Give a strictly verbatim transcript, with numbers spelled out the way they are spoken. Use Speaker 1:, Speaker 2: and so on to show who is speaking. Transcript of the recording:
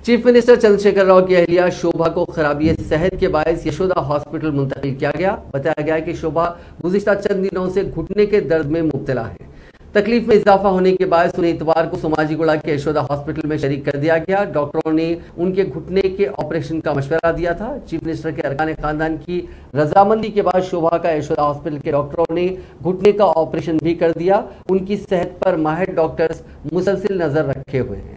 Speaker 1: Chief minister Chandrashekhar Rao की अहलिया शोभा को खराबी सेहत के बायस यशोदा हॉस्पिटल मुंतकिल किया गया। बताया गया कि शोभा गुज़िश्ता चंद दिनों से घुटने के दर्द में मुब्तला है। तकलीफ में इजाफा होने के बाद उन्हें इतवार को सोमाजीगुड़ा के यशोदा हॉस्पिटल में शरीक कर दिया गया। डॉक्टरों ने उनके घुटने के ऑपरेशन का मशवरा दिया था। चीफ मिनिस्टर के अरकान खानदान की रजामंदी के बाद शोभा का यशोदा हॉस्पिटल के डॉक्टरों ने घुटने का ऑपरेशन भी कर दिया। उनकी सेहत पर माहिर डॉक्टर्स मुसलसिल नजर रखे हुए हैं।